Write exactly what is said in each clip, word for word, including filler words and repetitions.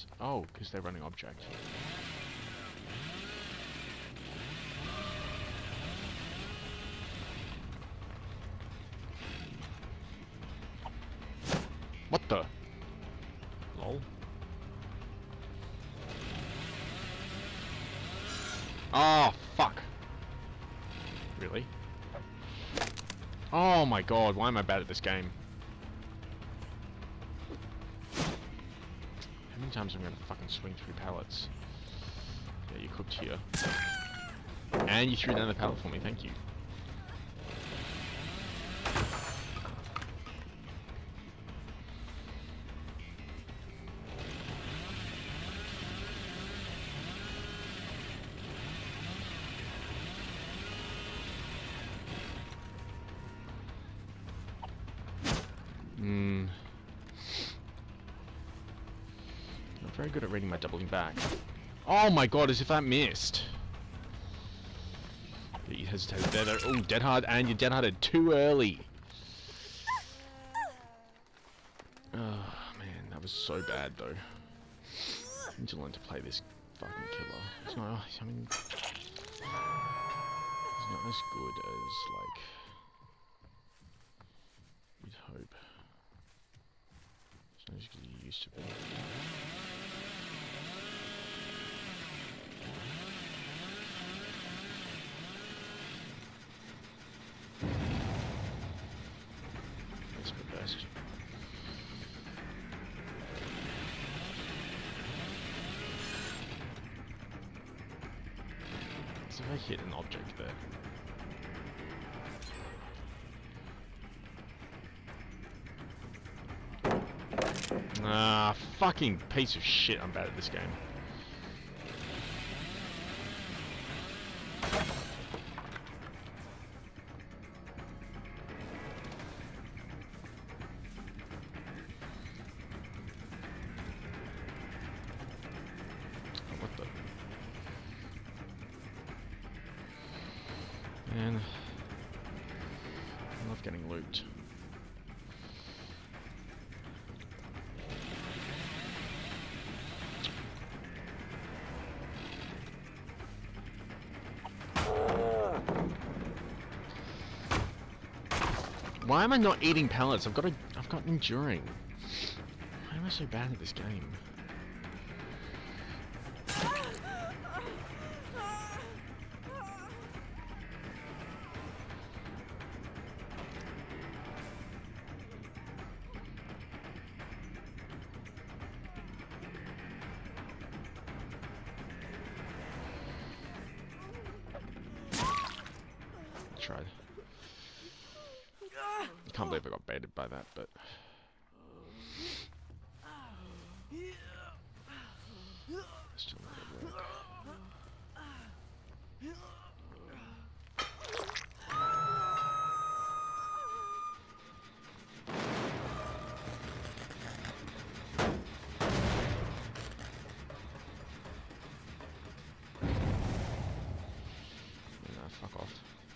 pallets? Oh, because they're running object. What the? Lol. Oh, fuck. Really? Oh my god, why am I bad at this game? How many times am I gonna fucking swing through pallets? Yeah, you cooked here. And you threw down the pallet for me, thank you. Hmm. Not very good at reading my doubling back. Oh my god, as if that missed. You hesitated there. Oh, dead hard, and you dead harded too early. Oh man, that was so bad though. I need to learn to play this fucking killer. It's not. I mean, it's not as good as like you'd hope. It's not as good as you used to be. That's the best. So if I hit an object there. Ah, fucking piece of shit, I'm bad at this game. What the? Man, I love getting looped. Why am I not eating pellets? I've got a, I've got enduring. Why am I so bad at this game? Tried. I can't believe I got baited by that, but still not gonna work. Nah, fuck off.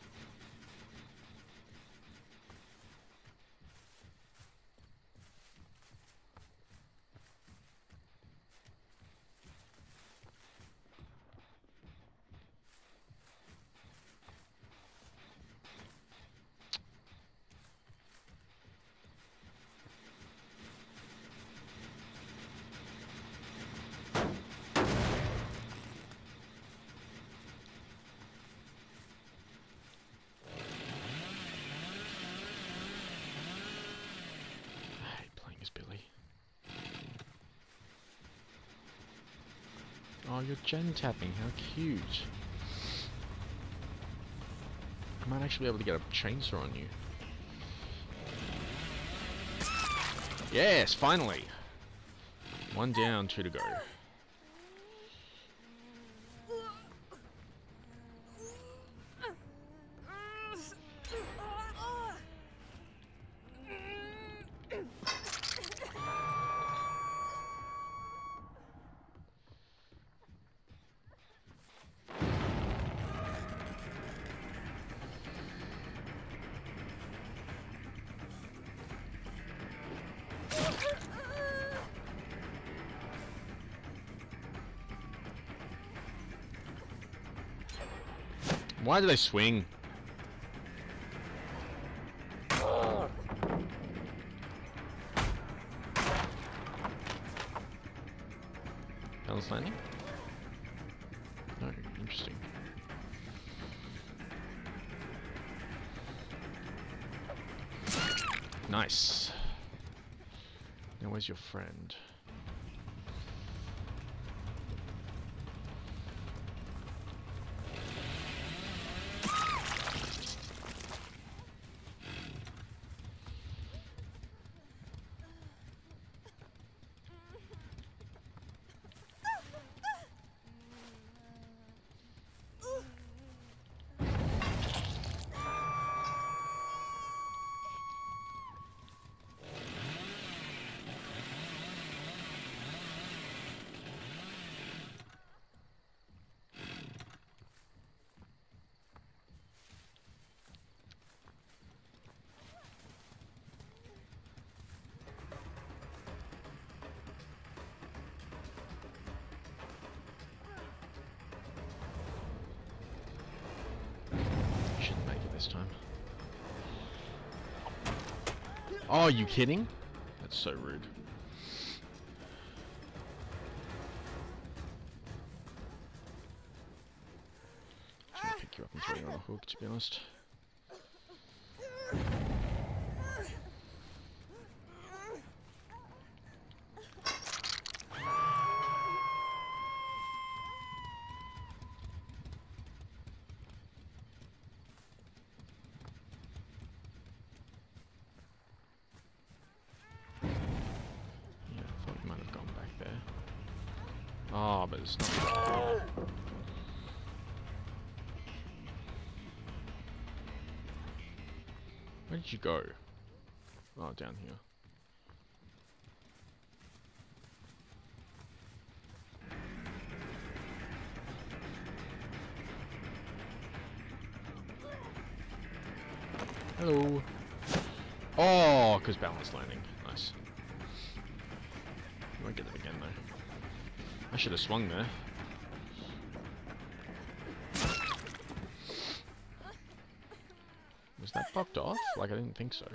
Billy. Oh, you're gen tapping, how cute. I might actually be able to get a chainsaw on you. Yes, finally! One down, two to go. Why do they swing? Balance landing? No, interesting. Nice. Now where's your friend? Shouldn't make it this time. Oh, are you kidding? That's so rude. I'm gonna pick you up and throw you on a hook, to be honest. Oh, but it's not. Where did you go? Oh, down here. Hello. Oh, because balance landing. Nice. I won't get it again though. I should have swung there. Was that fucked off? Like, I didn't think so.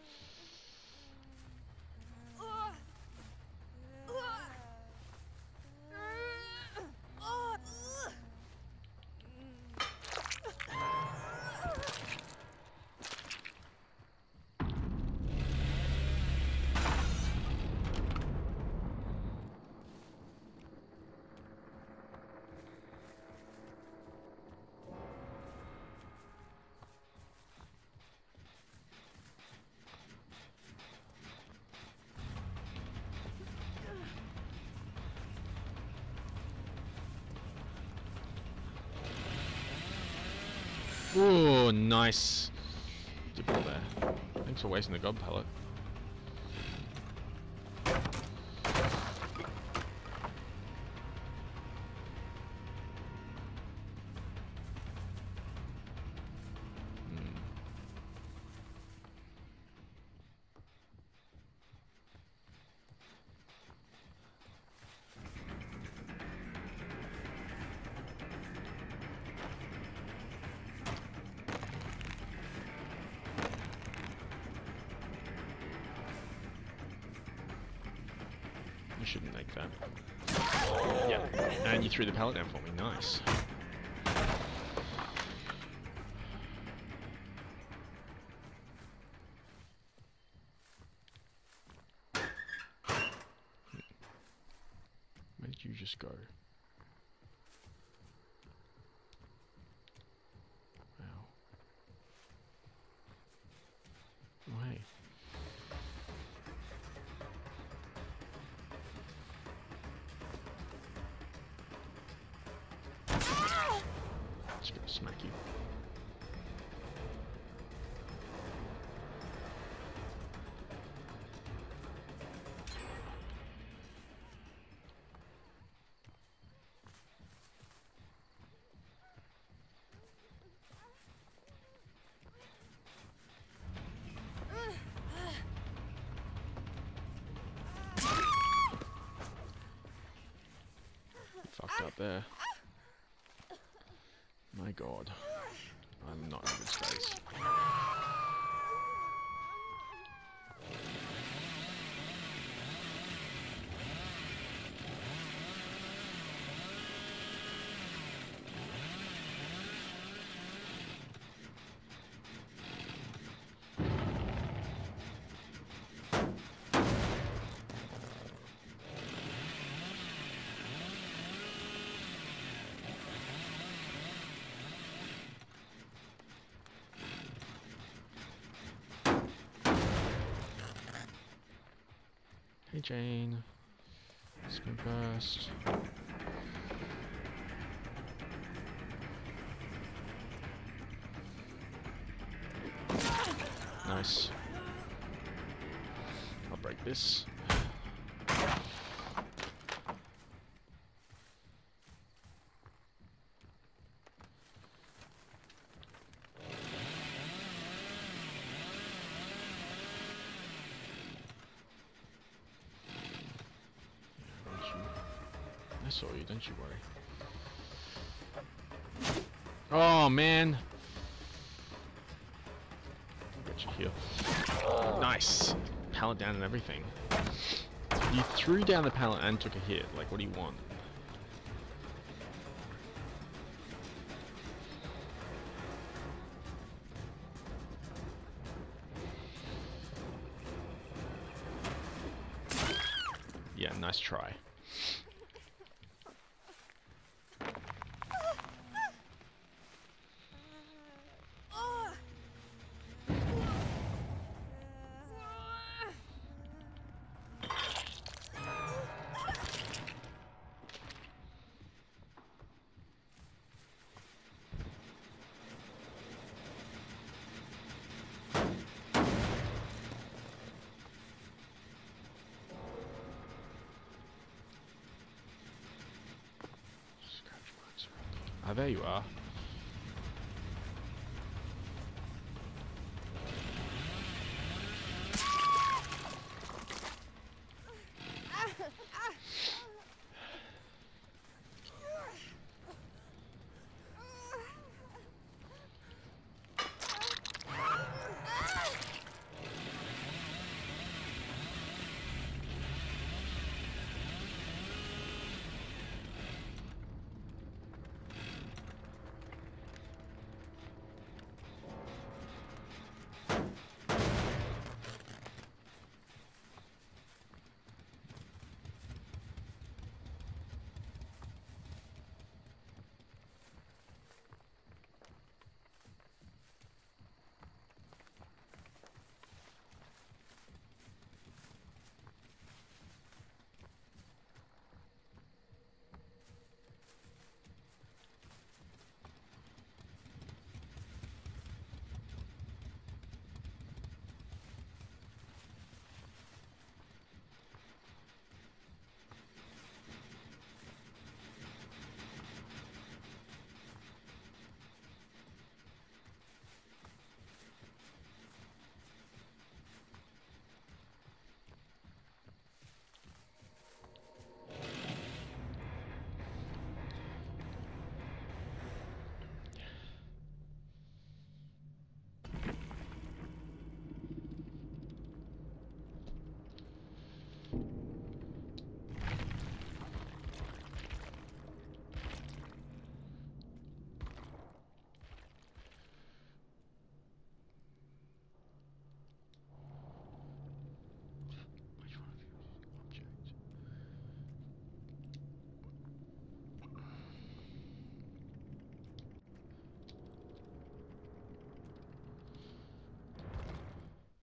Ooh, nice. Dibble there. Thanks for wasting the god pellet. You shouldn't make that. Yeah, and you threw the pallet down for me. Nice. Where did you just go? Wow. Oh, hey. Just gonna smack you. Fucked up there. My god. I'm not in a good space. Hey Jane, spin burst. Nice. I'll break this. I saw you, don't you worry. Oh man! I'll get you here. Nice! Pallet down and everything. You threw down the pallet and took a hit. Like, what do you want? Yeah, nice try. Ah, there you are.